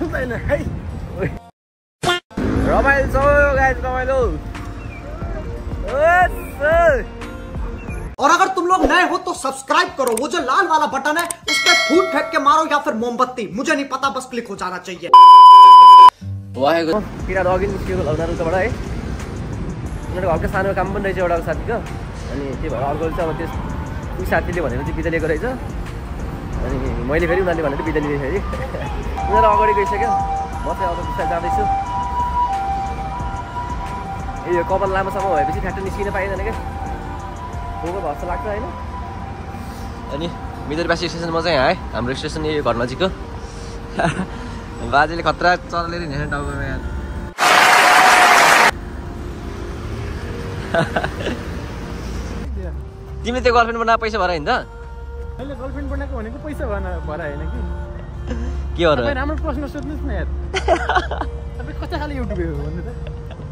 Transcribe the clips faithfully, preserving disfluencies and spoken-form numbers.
छुँदैन है रमाइलो छ गाइस रमाइलो और अगर तुम लोग नए हो तो सब्सक्राइब करो, वो जो लाल वाला बटन है उस पर फूट फेंक के मारो या फिर मोमबत्ती, मुझे नहीं पता, बस क्लिक हो जाना चाहिए। वाहेको किरा अघि निस्केको लौनारुबाट है उनीहरूको हल्का सानो काम पनि रहेछ एउटा साथीको अनि त्यही भएर अर्को चाहिँ अब त्यस उही साथीले भनेर चाहिँ बिदा लिएको रहेछ अनि मैले फेरि उनीहरूले भनेर बिदा लिएँ फेरि उनीहरू अगाडि गइसक्यो म चाहिँ अब बिस्तारै जाँदैछु यो कपाल लामोसम्म भएपछि फ्याक्ट्री निस्किन पाइँदैन क्या रोगो भर्छ लाग्छ होइन अनि मिदरबासी स्टेसनमा चाहिँ है हाम्रो स्टेसन यो घर नजिकको बाजेले खतरा चराले हिँडेर टाउकोमा यहाँ तिमीले त्यो गर्लफ्रेन्ड बनाएको पैसा भएर हिँड्दा मैले गर्लफ्रेन्ड बनाएको भनेको पैसा भएर भएर होइन कि के हो र राम्रो प्रश्न सोध्नुहोस् न यार तपाईँ कता खाले युट्युब हो भन्नु त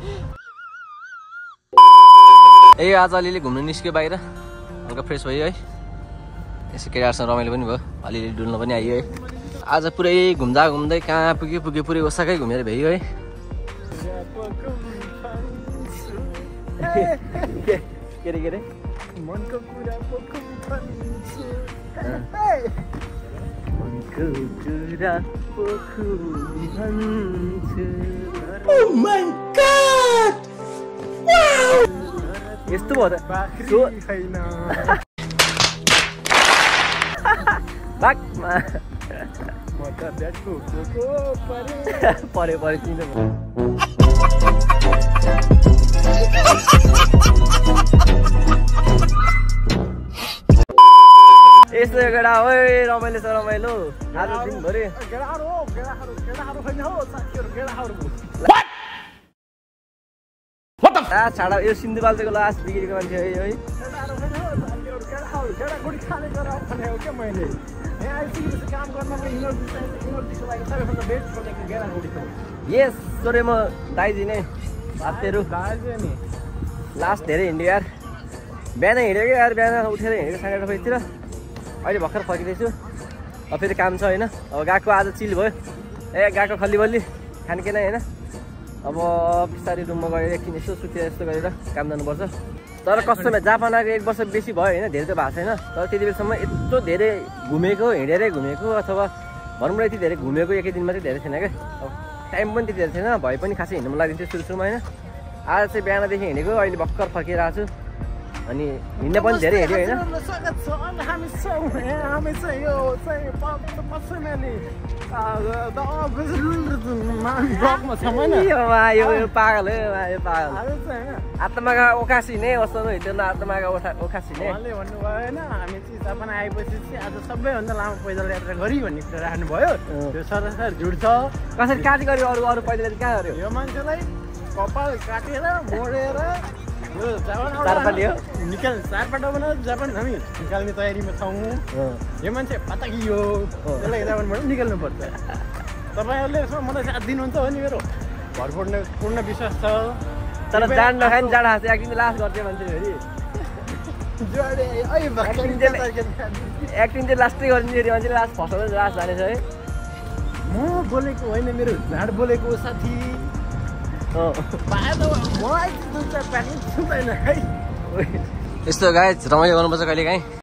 ए आज अलिअलि घुम्नु निस्क्यो बाहिर हल्का फ्रेस भयो है यसो केटाहरूसँग रमाइलो पनि भयो अलिअलि डुल्न पनि आइयो है आज पुरै घुम्दा घुम्दै कहाँ पुग्यो पुग्यो पुरै ओसाकै घुमेर भ्याइयो है के अरे के अरे मनको कुरा पोखु भन्छु मनको कुरा पोखु भन्छु Oh my God! यस्तो भयो त बाख्री छैन बाकमा म त ब्याटको पोको परे परे परे किन यस्तो केटा हो रमाइलो छ रमाइलो आज दिनभरि गेडाहरू हो गेडाहरू गेडाहरू छैन हो साथीहरू गेडाहरू लास छाडा यो सिन्धुपाल्चोको लास बिग्रेको मान्छे है है गेडाहरू छैन हो साथीहरू गेडाहरू गेडागुडी खाने गरेर भने हो क्या मैले यहाँ आइसकेपछि काम गर्नको इनर्जी चाहिन्छ इनर्जीको लागि सबैभन्दा बेस्ट भनेको गेडागुडी हो यस सोरे म दाइजी नै हातेहरू दाजु नि लास्ट धेरै हिँड्यो यार बिहान हिँडेको यार बिहान उठेर हिँडेको साढे आठ बजीतिर अहिले भर्खर फर्किँदैछु अब फेरि काम छ होइन अब गएको आज चिल भयो ए गएको खल्ली बल्ली खानके नै होइन अब बिस्तारै रुममा गएर एकछिन यसो सुते यस्तो गरेर काम जानुपर्छ तर कस्तो जापान आएको एक वर्ष बेसी भयो होइन धेरै त भएको छैन तर त्यति बेलासम्म यत्रो धेरै घुमेको हिँडेरै घुमेको अथवा भनौँ न यति धेरै घुमेको एकै दिनमा चाहिँ धेरै छैन क्या अब टाइम पनि त्यति धेरै छैन भए पनि खासै हिँड्नु मन लाग्थ्यो सुरु सुरुमा होइन आज चाहिँ बिहानदेखि हिँडेको अहिले भर्खर फर्किरहेको छु अनि हिँड्न पनि धेरै हेऱ्यो होइन स्वागत छ अनि हामी छौँ हामी चाहिँ यो चाहिँ पसनाले ब्लकमा छौँ होइन यो पागल हो यो पागल आत्माका ओकासी नै वस्तो हिँड्यो न आत्माका ओकासी नै उहाँले भन्नुभयो होइन हामी चाहिँ जापान आएपछि चाहिँ आज सबैभन्दा लामो पैदल यात्रा गरी भन्ने कुरा राख्नुभयो त्यो सरासर झुट छ कसरी काटी गऱ्यो अरू अरू पैदल यात्रा कहाँ गऱ्यो यो मान्छेलाई कपाल काटेर मोडेर चारपाटी हो निकाल चारपाटा बनाएर जापान हामी निकाल्ने तयारीमा छौँ यो मान्छे पताकियो त्यसलाई जापानबाट निकाल्नु पर्छ तपाईँहरूले यसमा मलाई साथ दिनुहुन्छ हो नि मेरो भर पूर्ण पूर्ण विश्वास छ तर जान नखाए नि जाँडा हाँस्यो एकदिन लास्ट गर्थ्यो मान्छे फेरि एक्टिङ चाहिँ लास्टै गरिदिन्छ फेरि मान्छे लास्ट फसाउँदै लास्ट जानेछ है म बोलेको होइन मेरो झाड बोलेको साथी यस्तो गाइस रमाइलो गर्नुपर्छ कहिले काहीँ